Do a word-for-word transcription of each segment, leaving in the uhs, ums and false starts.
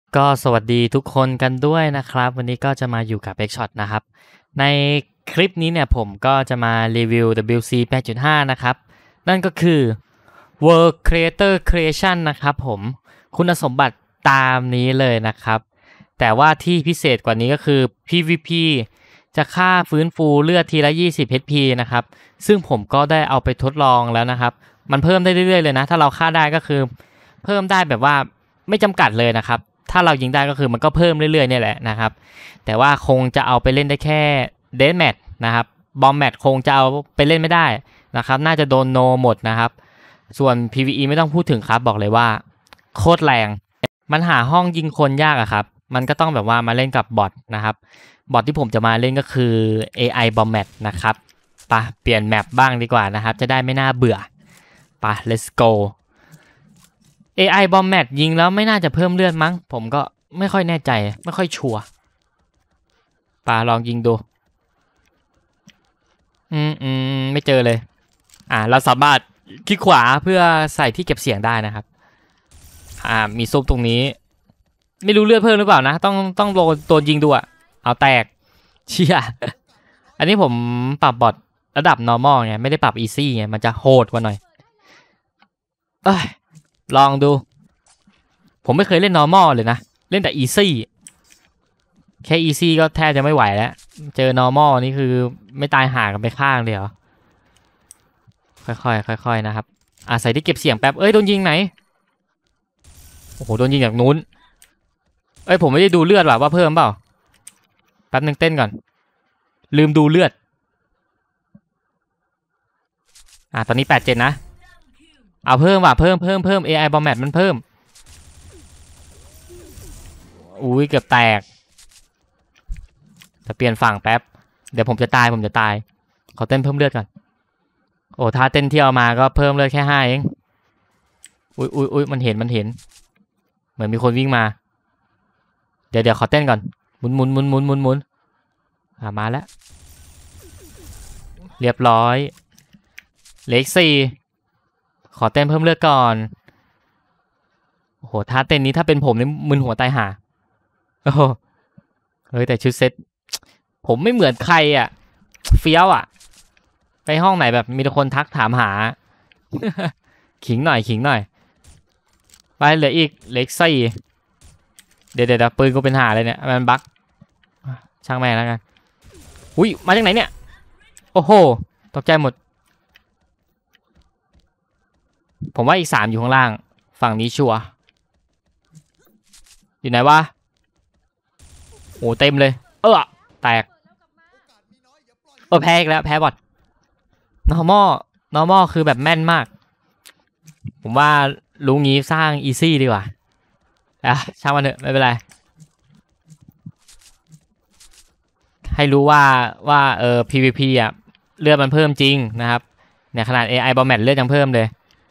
ก็สวัสดีทุกคนกันด้วยนะครับวันนี้ก็จะมาอยู่กับ X Shot นะครับในคลิปนี้เนี่ยผมก็จะมารีวิว ดับเบิลยู ซี แปดจุดห้า นะครับนั่นก็คือ World Creator Creation นะครับผมคุณสมบัติตามนี้เลยนะครับแต่ว่าที่พิเศษกว่านี้ก็คือ พี วี พี จะค่าฟื้นฟูเลือดทีละ ยี่สิบ เอช พี นะครับซึ่งผมก็ได้เอาไปทดลองแล้วนะครับมันเพิ่มได้เรื่อยๆเลยนะถ้าเราฆ่าได้ก็คือเพิ่มได้แบบว่าไม่จำกัดเลยนะครับถ้าเรายิงได้ก็คือมันก็เพิ่มเรื่อยๆเนี่ยแหละนะครับแต่ว่าคงจะเอาไปเล่นได้แค่เดธแมทนะครับบอมแมทคงจะเอาไปเล่นไม่ได้นะครับน่าจะโดนโนหมดนะครับส่วน พี วี อี ไม่ต้องพูดถึงครับบอกเลยว่าโคตรแรงมันหาห้องยิงคนยากอะครับมันก็ต้องแบบว่ามาเล่นกับบอทนะครับบอทที่ผมจะมาเล่นก็คือ เอ ไอ Bombat นะครับปะเปลี่ยนแมปบ้างดีกว่านะครับจะได้ไม่น่าเบื่อปะ let's goเอ ไอ Bombat ยิงแล้วไม่น่าจะเพิ่มเลือดมั้งผมก็ไม่ค่อยแน่ใจไม่ค่อยชัวร์ปาลองยิงดูอืมอืมไม่เจอเลยอ่าเราสามารถคลิกขวาเพื่อใส่ที่เก็บเสียงได้นะครับอ่ามีซุปตรงนี้ไม่รู้เลือดเพิ่มหรือเปล่านะต้องต้องโดนโดนยิงดูอะเอาแตกเชี่ยอันนี้ผมปรับบอทระดับ normal ไงไม่ได้ปรับ easy ไงมันจะโหดกว่าหน่อยเอ้ยลองดูผมไม่เคยเล่น normal เลยนะเล่นแต่ easy แค่ easy ก็แทบจะไม่ไหวแล้วเจอ normal นี่คือไม่ตายห่ากันไปข้างเลยเหรอค่อยๆค่อยๆนะครับอ่ะใส่ที่เก็บเสียงแป๊บเอ้ยโดนยิงไหนโอ้โหโดนยิงจากนู้นเอ้ยผมไม่ได้ดูเลือดว่ะว่าเพิ่มเปล่าแป๊บนึงเต้นก่อนลืมดูเลือดอ่ะตอนนี้แปดเจ็ดนะเอาเพิ่มว่ะเพิ่มเพิ่มเพิ่ม เอ ไอ Bombat มันเพิ่มอุ้ยเกือบแตกจะเปลี่ยนฝั่งแป๊บเดี๋ยวผมจะตายผมจะตายขอเต้นเพิ่มเลือดก่อนโอ้ถ้าเต้นที่เอามาก็เพิ่มเลือดแค่ห้าเองอุ้ยอุ้ยอุ้ยมันเห็นมันเห็นเหมือนมีคนวิ่งมาเดี๋ยวเดี๋ยวขอเต้นก่อนหมุนหมุนหมุนหมุนหมุนหมุนอ่ามาแล้วเรียบร้อยเลขสี่ขอเต้นเพิ่มเลือดก่อนโอ้โหท่าเต้นนี้ถ้าเป็นผมนี่มึนหัวตายห่าโอ้โหเฮ้ยแต่ชุดเซ็ตผมไม่เหมือนใครอ่ะเฟี้ยวอ่ะไปห้องไหนแบบมีแต่คนทักถามหาขิงหน่อยขิงหน่อยไปเหลืออีกเลขสี่เดี๋ยวเดี๋ยวปืนกูเป็นหาเลยเนี่ยมันบั๊กช่างแม่งแล้วกันอุ้ยมาจากไหนเนี่ยโอ้โหตกใจหมดผมว่าอีกสามอยู่ข้างล่างฝั่งนี้ชัวอยู่ไหนวะโอ้เต็มเลยเออแตกเออแพ้อีกแล้วแพ้บอท normal normal คือแบบแม่นมากผมว่ารู้งี้สร้าง easy ดีกว่าอ่ะช่างมันเถอะไม่เป็นไรให้รู้ว่าว่าเออ พี วี พี อ่ะเลือดมันเพิ่มจริงนะครับเนี่ยขนาด เอ ไอ Bombat เลือดยังเพิ่มเลย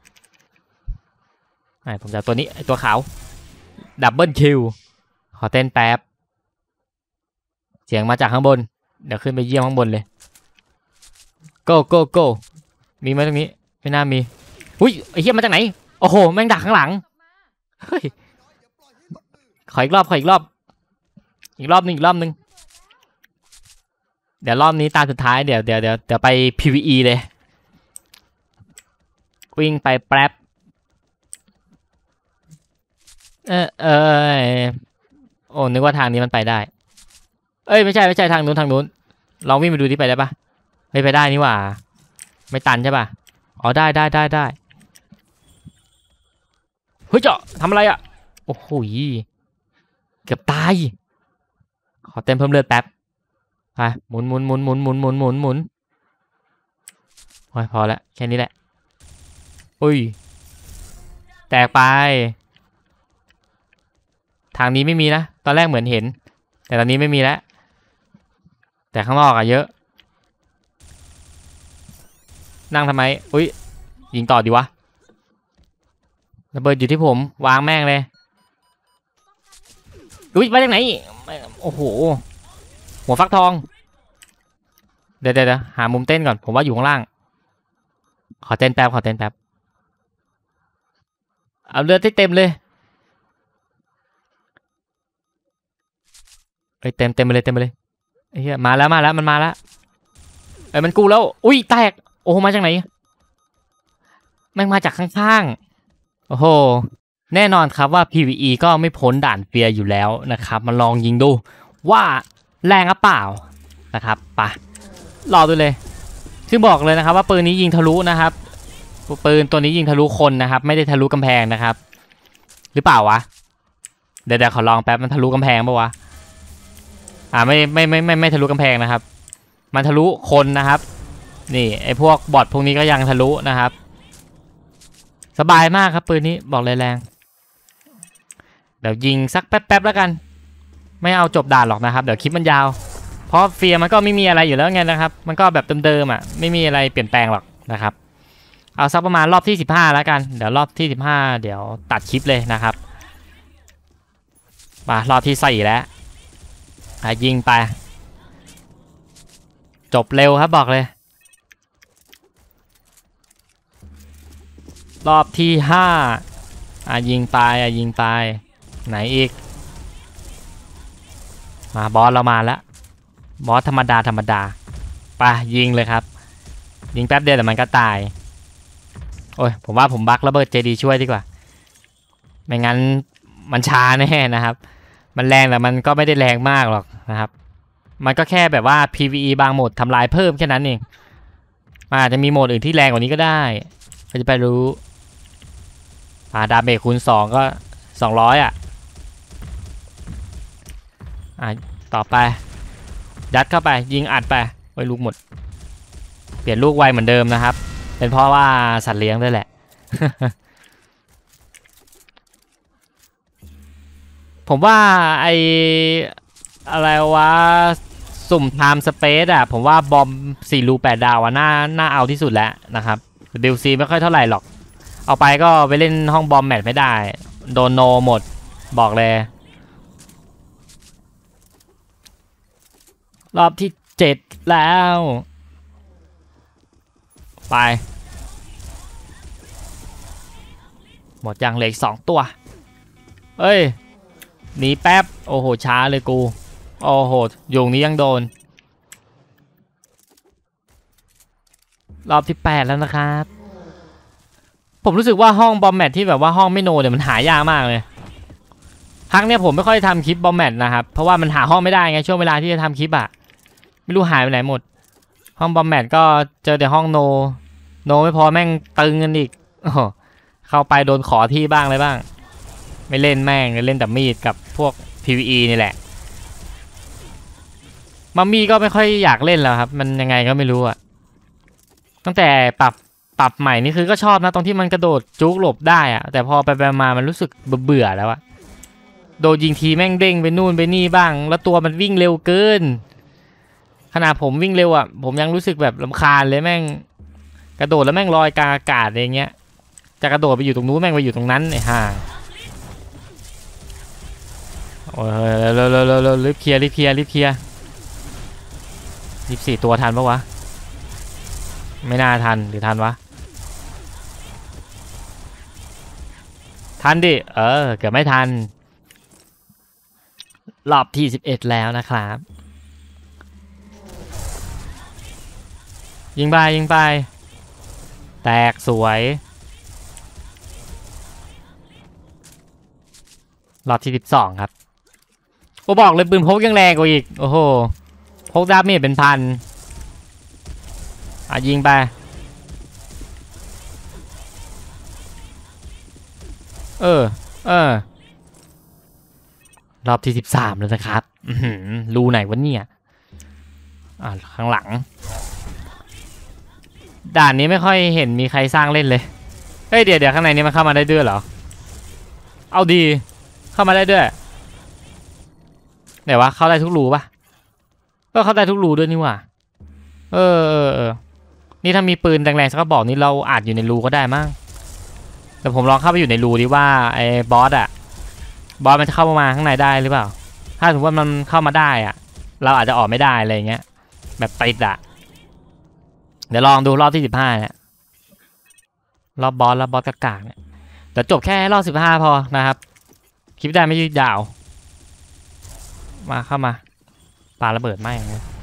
ผมจะตัวนี้ตัวขาวดับเบิลคิวขอเต้นแป๊บเสียงมาจากข้างบนเดี๋ยวขึ้นไปเยี่ยมข้างบนเลย go go go มีไหมตรงนี้ไม่น่ามีอุ้ยไอ้เหี้ยมาจากไหนโอ้โหแม่งดักข้างหลังเฮ้ยขออีกรอบขออีกรอบอีกรอบนึงอีกรอบนึงเดี๋ยวรอบนี้ตาสุดท้ายเดี๋ยวเดี๋ยวเดี๋ยวเดี๋ยวไป พี วี อี เลยวิ่งไปแป๊บเออเออโอ้นึกว่าทางนี้มันไปได้เอ้ยไม่ใช่ไม่ใช่ทางนู้นทางนู้นลองวิ่งไปดูที่ไปได้ปะไม่ไปได้นี่หว่าไม่ตันใช่ปะอ๋อได้ได้ได้ได้เฮ้ยเจาะทำอะไรอ่ะโอ้โหเกือบตายขอเต็มเพิ่มเลือดแป๊บไปหมุนหมุนหมุนหมุนหมุนหมุนหมุนหมุนโอ้ยพอแล้วแค่นี้แหละอุ้ยแตกไปทางนี้ไม่มีนะตอนแรกเหมือนเห็นแต่ตอนนี้ไม่มีแล้วแต่ข้างนอกอะเยอะนั่งทำไมอุ้ยยิงต่อดีวะระเบิดอยู่ที่ผมวางแม่งเลยอุ้ยมาจากไหนโอ้โหหัวฟักทองเดี๋ยวเดี๋ยวหามุมเต้นก่อนผมว่าอยู่ข้างล่างขอเต้นแป๊บขอเต้นแป๊บเอาเลือดให้เต็มเลยเอ้ยเต็มเต็มไปเลยเต็มไปเลยไอ้เหี้ยมาแล้วมาแล้วมันมาแล้วเอ้ยมันกูแล้วอุ้ยแตกโอ้โหมาจากไหนมันมาจากข้างๆโอ้โหแน่นอนครับว่า พี วี อี ก็ไม่พ้นด่านเฟียร์อยู่แล้วนะครับมาลองยิงดูว่าแรงหรือเปล่านะครับไปรอดูเลยซึ่งบอกเลยนะครับว่าปืนนี้ยิงทะลุนะครับปืนตัวนี้ยิงทะลุคนนะครับไม่ได้ทะลุกำแพงนะครับหรือเปล่าวะเดี๋ยวเดี๋ยวขอลองแป๊บมันทะลุกำแพงปะวะอ่าไม่ไม่ไม่ไม่ไม่ทะลุกำแพงนะครับมันทะลุคนนะครับนี่ไอพวกบอทพวกนี้ก็ยังทะลุนะครับสบายมากครับปืนนี้บอกเลยแรงเดี๋ยวยิงสักแป๊บๆแล้วกันไม่เอาจบด่านหรอกนะครับเดี๋ยวคลิปมันยาวเพราะเฟียมันก็ไม่มีอะไรอยู่แล้วไงนะครับมันก็แบบเดิมๆอ่ะไม่มีอะไรเปลี่ยนแปลงหรอกนะครับเอาสักประมาณรอบที่สิบห้าแล้วกันเดี๋ยวรอบที่สิบห้าเดี๋ยวตัดคลิปเลยนะครับมารอบที่สี่แล้วยิงไปจบเร็วครับบอกเลยรอบที่ห้าอ่ะยิงไปอ่ะยิงไปไหนอีกมาบอสเรามาแล้วบอสธรรมดาธรรมดาไปยิงเลยครับยิงแป๊บเดียวแต่มันก็ตายโอ้ยผมว่าผมบักระเบิดเจดีช่วยดีกว่าไม่งั้นมันช้าแน่นะครับมันแรงแต่มันก็ไม่ได้แรงมากหรอกนะครับมันก็แค่แบบว่า พี วี อี บางโหมดทำลายเพิ่มแค่นั้นเองอาจจะมีโหมดอื่นที่แรงกว่านี้ก็ได้ใครจะไปรู้อ่าดาเมจคูณสองก็สองร้อยอ่ะอ่าต่อไปยัดเข้าไปยิงอัดไปไว้ลูกหมดเปลี่ยนลูกไวเหมือนเดิมนะครับเป็นเพราะว่าสัตว์เลี้ยงด้วยแหละ ผมว่าไออะไรวะสุ่มไทม์สเปซอ่ะผมว่าบอมสี่รูแปดดาวน่าน่าเอาที่สุดแล้วนะครับดิวซีไม่ค่อยเท่าไหร่หรอกเอาไปก็ไปเล่นห้องบอมแมทไม่ได้โดนโนหมดบอกเลยรอบที่เจ็ดแล้วไปหมดยังเหลืออีกสองตัวเอ้ยหนีแป๊บโอ้โหช้าเลยกูโอ้โหยุงนี้ยังโดนรอบที่แปดแล้วนะครับผมรู้สึกว่าห้องบอมแมทที่แบบว่าห้องไม่โนเนี่ยมันหายากมากเลยพักเนี่ยผมไม่ค่อยทำคลิปบอมแมทนะครับเพราะว่ามันหาห้องไม่ได้ไงช่วงเวลาที่จะทำคลิปอะไม่รู้หายไปไหนหมดห้องบอมแมทก็เจอแต่ห้องโนโนไม่พอแม่งตึงกันอีกเข้าไปโดนขอที่บ้างอะไรบ้างไม่เล่นแม่งเล่นแต่มีดกับพวก พี วี อี นี่แหละมัมมี่ก็ไม่ค่อยอยากเล่นแล้วครับมันยังไงก็ไม่รู้อะตั้งแต่ปรับปรับใหม่นี่คือก็ชอบนะตรงที่มันกระโดดจุกหลบได้อะแต่พอไปไปมามันรู้สึกเบื่อแล้วอะโดนยิงทีแม่งเด้งไปนู่นไปนี่บ้างแล้วตัวมันวิ่งเร็วเกินขนาดผมวิ่งเร็วอะผมยังรู้สึกแบบรำคาญเลยแม่งกระโดดแล้วแม่งลอยกลางอากาศอะไรเงี้ยจะกระโดดไปอยู่ตรงนู้นแม่งไปอยู่ตรงนั้นไอ้ห่าโอ้ยเร็วเร็วเร็วเร็วรีบเคลียร์รีบเคลียร์รีบเคลียร์ยี่สิบสี่ตัวทันปะวะไม่น่าทันหรือทันวะทันดิเออเกือบไม่ทันรอบที่สิบเอ็ดแล้วนะครับยิงไปยิงไปแตกสวยรอบที่สิบสองครับก็บอกเลยปืนพกยังแรงกว่าอีกโอ้โหพกดาเมจเป็นพันอ่ะยิงไปเออเออรอบที่สิบสามแล้วนะครับรูไหนวะเนี่ยอ่ะข้างหลังด่านนี้ไม่ค่อยเห็นมีใครสร้างเล่นเลยเฮ้ยเดี๋ยวเดี๋ยวข้างในนี้มันเข้ามาได้ด้วยเหรอเอาดีเข้ามาได้ด้วยไหนวะเข้าได้ทุกรูปะก็เข้าได้ทุกรูด้วยนี่ว่าเออเออเออนี่ถ้ามีปืนแรงๆสักกระบอกนี้เราอาจอยู่ในรูก็ได้มั้งแต่ผมลองเข้าไปอยู่ในรูดิว่าไอ้บอสอะบอสมันจะเข้ามาข้างในได้หรือเปล่าถ้าสมมติว่ามันเข้ามาได้อะเราอาจจะออกไม่ได้อะไรเงี้ยแบบติดอะเดี๋ยวลองดูรอบที่สิบห้าเนี่ยรอบบอสรอบบอสกากๆเนี่ยเดี๋ยวจบแค่รอบสิบห้าพอนะครับคลิปได้ไม่ยืดยาวมาเข้ามาปาระเบิดไหม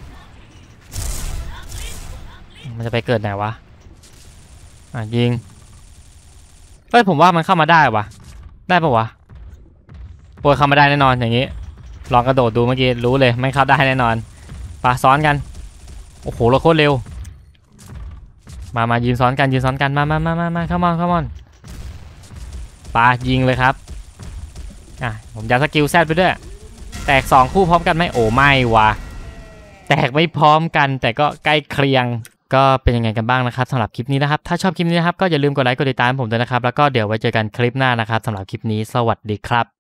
มันจะไปเกิดไหนวะอ่ะยิงเฮ้ยผมว่ามันเข้ามาได้วะได้ปะวะโอ้ยเข้ามาได้แน่นอนอย่างนี้ลองกระโดดดูเมื่อกี้รู้เลยไม่เข้าได้แน่นอนปาซ้อนกันโอ้โหเราโคตรเร็วมามายืนซ้อนกันยืนซ้อนกันมามามามามาเข้ามอนเข้ามอนปายิงเลยครับอ่ะผมยัดสกิลแซดไปด้วยแตกสองคู่พร้อมกันไหมโอ้ไม่วะแตกไม่พร้อมกันแต่ก็ใกล้เคียงก็เป็นยังไงกันบ้างนะครับสำหรับคลิปนี้นะครับถ้าชอบคลิปนี้นะครับก็อย่าลืมกดไลค์กดติดตามผมด้วยนะครับแล้วก็เดี๋ยวไว้เจอกันคลิปหน้านะครับสำหรับคลิปนี้สวัสดีครับ